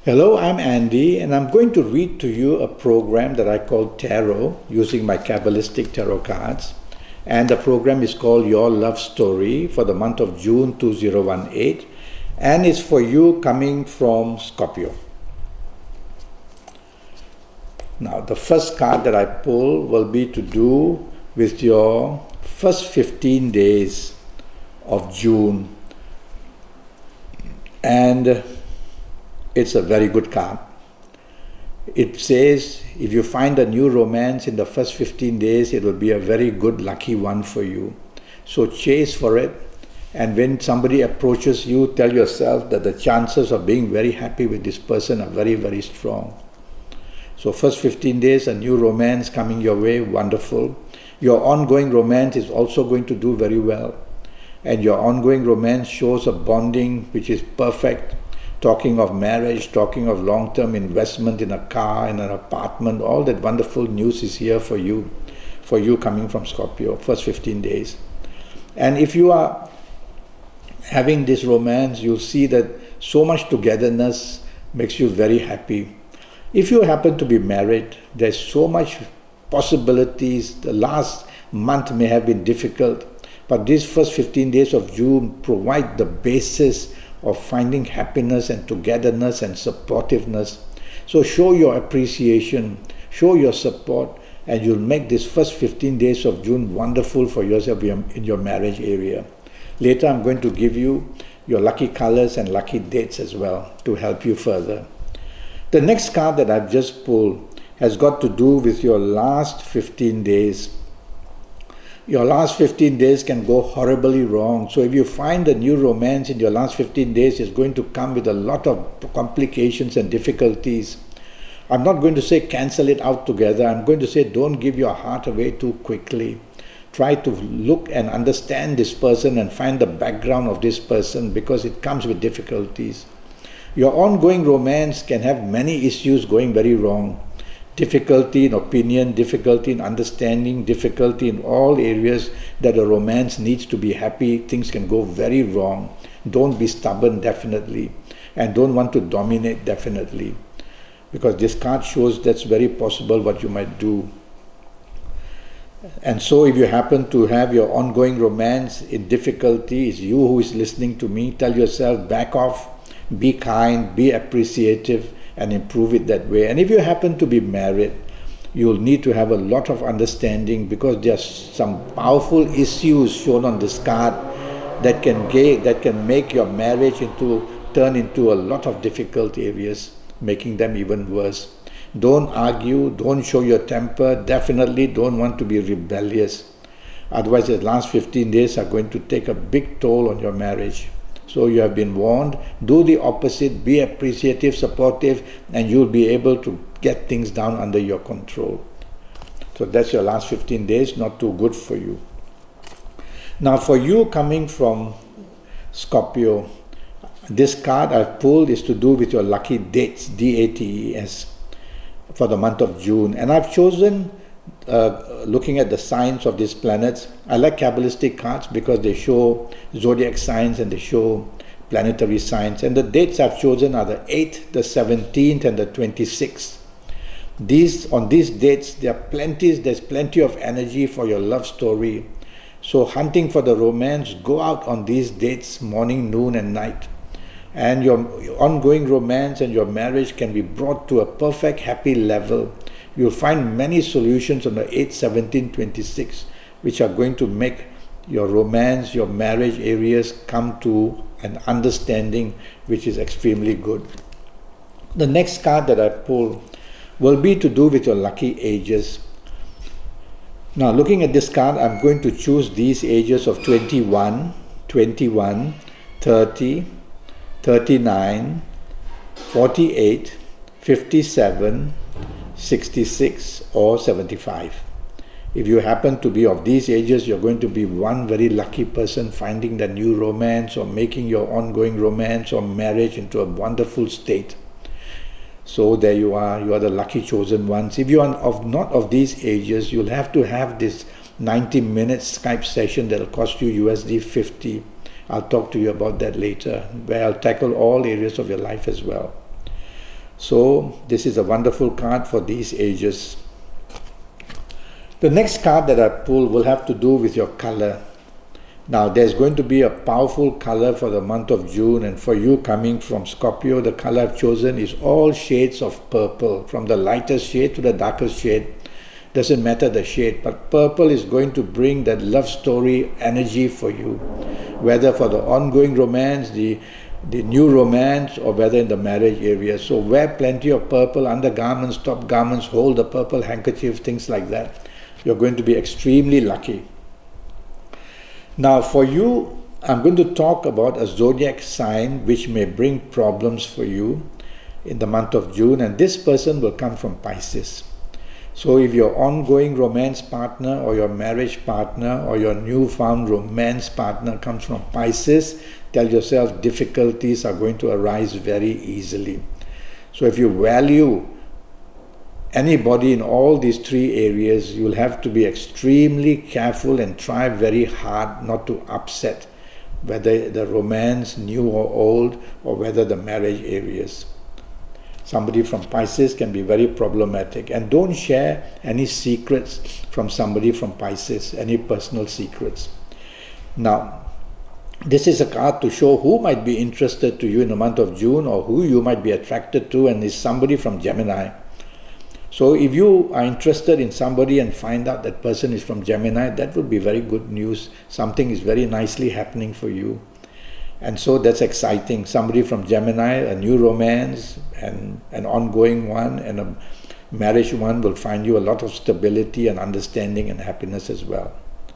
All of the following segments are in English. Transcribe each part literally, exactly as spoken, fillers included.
Hello, I'm Andy, and I'm going to read to you a program that I call Tarot using my Kabbalistic tarot cards. And the program is called Your Love Story for the month of June two thousand eighteen, and it's for you coming from Scorpio. Now, the first card that I pull will be to do with your first fifteen days of June, and it's a very good card. It says if you find a new romance in the first fifteen days, it will be a very good lucky one for you. So chase for it, and when somebody approaches you, tell yourself that the chances of being very happy with this person are very, very strong. So first fifteen days, a new romance coming your way, wonderful. Your ongoing romance is also going to do very well. And your ongoing romance shows a bonding which is perfect. Talking of marriage, talking of long-term investment in a car, in an apartment, all that wonderful news is here for you, for you coming from Scorpio, first fifteen days. And if you are having this romance, you'll see that so much togetherness makes you very happy. If you happen to be married, there's so much possibilities. The last month may have been difficult, but these first fifteen days of June provide the basis of finding happiness and togetherness and supportiveness. So show your appreciation, show your support, and you'll make this first fifteen days of June wonderful for yourself in your marriage area. Later I'm going to give you your lucky colors and lucky dates as well to help you further. The next card that I've just pulled has got to do with your last fifteen days. Your last fifteen days can go horribly wrong. So if you find a new romance in your last fifteen days, it's going to come with a lot of complications and difficulties. I'm not going to say cancel it out together. I'm going to say don't give your heart away too quickly. Try to look and understand this person and find the background of this person, because it comes with difficulties. Your ongoing romance can have many issues going very wrong. Difficulty in opinion, difficulty in understanding, difficulty in all areas that a romance needs to be happy. Things can go very wrong. Don't be stubborn, definitely. And don't want to dominate, definitely. Because this card shows that's very possible what you might do. And so if you happen to have your ongoing romance in difficulty, it's you who is listening to me, tell yourself, back off, be kind, be appreciative, and improve it that way. And if you happen to be married, you'll need to have a lot of understanding, because there's some powerful issues shown on this card that can get, that can make your marriage into turn into a lot of difficult areas, making them even worse. Don't argue, don't show your temper, definitely don't want to be rebellious. Otherwise the last fifteen days are going to take a big toll on your marriage. So you have been warned, do the opposite, be appreciative, supportive, and you'll be able to get things down under your control. So that's your last fifteen days, not too good for you. Now for you coming from Scorpio, this card I've pulled is to do with your lucky dates, D A T E S, for the month of June. And I've chosen, uh, looking at the signs of these planets, I like Kabbalistic cards because they show zodiac signs and they show planetary signs. And the dates I've chosen are the eighth, the seventeenth, and the twenty-sixth. These, on these dates, there are plenty, there's plenty of energy for your love story. So hunting for the romance, go out on these dates, morning, noon, and night. And your ongoing romance and your marriage can be brought to a perfect, happy level. You'll find many solutions on the eighth, seventeenth, twenty-sixth, which are going to make your romance, your marriage areas come to an understanding which is extremely good. The next card that I pull will be to do with your lucky ages. Now looking at this card, I'm going to choose these ages of twenty-one, twenty-one, thirty, thirty-nine, forty-eight, fifty-seven, sixty-six, or seventy-five. If you happen to be of these ages, you're going to be one very lucky person finding that new romance or making your ongoing romance or marriage into a wonderful state. So there you are, you are the lucky chosen ones. If you are of not of these ages, you'll have to have this ninety minute Skype session that will cost you U S D fifty. I'll talk to you about that later, where I'll tackle all areas of your life as well. So this is a wonderful card for these ages. The next card that I pull will have to do with your color. Now there's going to be a powerful color for the month of June, and for you coming from Scorpio, the color I've chosen is all shades of purple, from the lightest shade to the darkest shade. Doesn't matter the shade, but purple is going to bring that love story energy for you, whether for the ongoing romance, the the new romance, or whether in the marriage area. So wear plenty of purple undergarments, top garments, hold the purple handkerchief, things like that. You're going to be extremely lucky. Now for you, I'm going to talk about a zodiac sign which may bring problems for you in the month of June, and this person will come from Pisces. So if your ongoing romance partner or your marriage partner or your newfound romance partner comes from Pisces, tell yourself difficulties are going to arise very easily. So if you value anybody in all these three areas, you'll have to be extremely careful and try very hard not to upset whether the romance, new or old, or whether the marriage areas. Somebody from Pisces can be very problematic, and don't share any secrets from somebody from Pisces, any personal secrets. Now, this is a card to show who might be interested to you in the month of June, or who you might be attracted to, and is somebody from Gemini. So if you are interested in somebody and find out that person is from Gemini, that would be very good news. Something is very nicely happening for you. And so that's exciting. Somebody from Gemini, a new romance, and an ongoing one, and a marriage one will find you a lot of stability and understanding and happiness as well.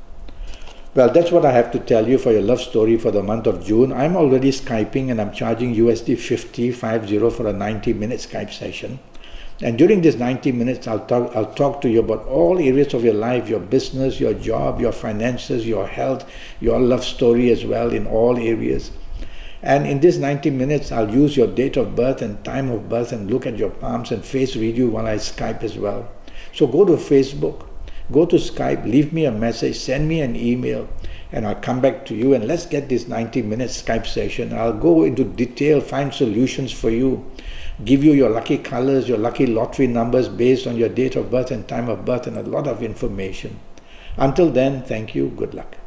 Well, that's what I have to tell you for your love story for the month of June. I'm already Skyping, and I'm charging U S D fifty, fifty for a ninety minute Skype session. And during this ninety minutes, I'll talk, I'll talk to you about all areas of your life, your business, your job, your finances, your health, your love story as well, in all areas. And in this ninety minutes, I'll use your date of birth and time of birth and look at your palms and face read you while I Skype as well. So go to Facebook, go to Skype, leave me a message, send me an email, and I'll come back to you, and let's get this ninety minute Skype session. I'll go into detail, find solutions for you, give you your lucky colors, your lucky lottery numbers based on your date of birth and time of birth, and a lot of information. Until then, thank you, good luck.